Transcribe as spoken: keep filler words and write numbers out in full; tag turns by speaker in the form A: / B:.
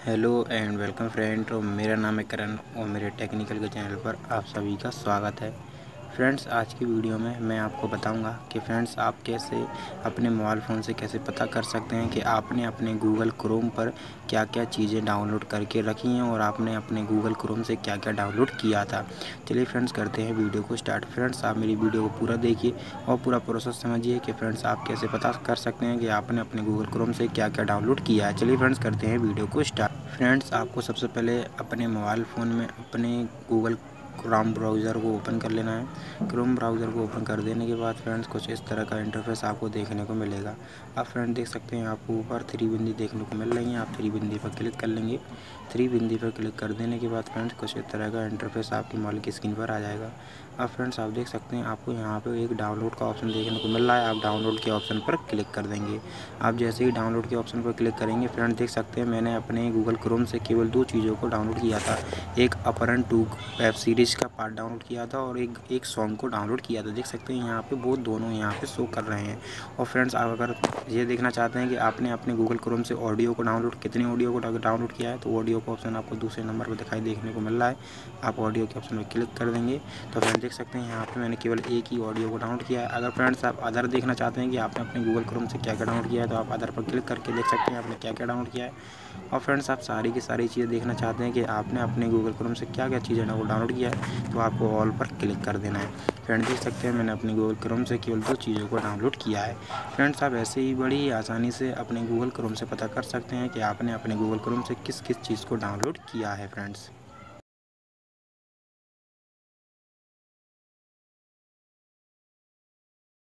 A: Hello and welcome friend. तो मेरा नाम है करण और मेरे टेक्निकल के चैनल पर आप सभी का स्वागत है। फ्रेंड्स, आज की वीडियो में मैं आपको बताऊंगा कि फ्रेंड्स आप कैसे अपने मोबाइल फ़ोन से कैसे पता कर सकते हैं कि आपने अपने गूगल क्रोम पर क्या क्या चीज़ें डाउनलोड करके रखी हैं और आपने अपने गूगल क्रोम से क्या क्या डाउनलोड किया था। चलिए फ्रेंड्स, करते हैं वीडियो को स्टार्ट। फ्रेंड्स, आप मेरी वीडियो को पूरा देखिए और पूरा प्रोसेस समझिए कि फ्रेंड्स आप कैसे पता कर सकते हैं कि आपने अपने गूगल क्रोम से क्या क्या डाउनलोड किया है। चलिए फ्रेंड्स, करते हैं वीडियो को स्टार्ट। फ्रेंड्स, आपको सबसे पहले अपने मोबाइल फ़ोन में अपने गूगल क्रोम ब्राउज़र को ओपन कर लेना है। क्रोम ब्राउज़र को ओपन कर देने के बाद फ्रेंड्स कुछ इस तरह का इंटरफेस आपको देखने को मिलेगा। आप फ्रेंड देख सकते हैं आपको ऊपर थ्री बिंदी देखने को मिल रही हैं। आप थ्री बिंदी पर क्लिक कर लेंगे। थ्री बिंदी पर क्लिक कर देने के बाद फ्रेंड्स कुछ इस तरह का इंटरफेस आपकी मोबाइल की स्क्रीन पर आ जाएगा। अब फ्रेंड्स आप देख सकते हैं आपको यहाँ पे एक डाउनलोड का ऑप्शन देखने को मिल रहा है। आप डाउनलोड के ऑप्शन पर क्लिक कर देंगे। आप जैसे ही डाउनलोड के ऑप्शन पर क्लिक करेंगे फ्रेंड्स देख सकते हैं मैंने अपने गूगल क्रोम से केवल दो चीज़ों को डाउनलोड किया था। एक अपहरण टू वेब सीरीज़ का पार्ट डाउनलोड किया था और एक एक सॉन्ग को डाउनलोड किया था। देख सकते हैं यहाँ पे वो दोनों यहाँ पे शो कर रहे हैं। और फ्रेंड्स आप अगर ये देखना चाहते हैं कि आपने अपने गूगल क्रोम से ऑडियो को डाउनलोड कितने ऑडियो को डाउनलोड किया है, तो ऑडियो का ऑप्शन आपको दूसरे नंबर पर दिखाई देखने को मिल रहा है। आप ऑडियो के ऑप्शन पर क्लिक कर देंगे तो फ्रेंड्स देख सकते हैं यहाँ पे मैंने केवल एक ही ऑडियो को डाउनलोड किया है। अगर फ्रेंड्स आप अदर देखना चाहते हैं कि आपने अपने गूगल क्रोम से क्या क्या डाउनलोड किया है, तो आप अदर पर क्लिक करके देख सकते हैं आपने क्या क्या डाउनलोड किया है। और फ्रेंड्स आप सारी की सारी चीज़ें देखना चाहते हैं कि आपने अपने गूगल क्रोम से क्या क्या चीज़ें ना वो डाउनलोड किया है, तो आपको ऑल पर क्लिक कर देना है। फ्रेंड्स देख सकते हैं मैंने अपने गूगल क्रोम से केवल दो चीज़ों को डाउनलोड किया है। फ्रेंड्स आप ऐसे ही बड़ी ही आसानी से अपने गूगल क्रोम से पता कर सकते हैं कि आपने अपने गूगल क्रोम से किस किस चीज़ को डाउनलोड किया है। फ्रेंड्स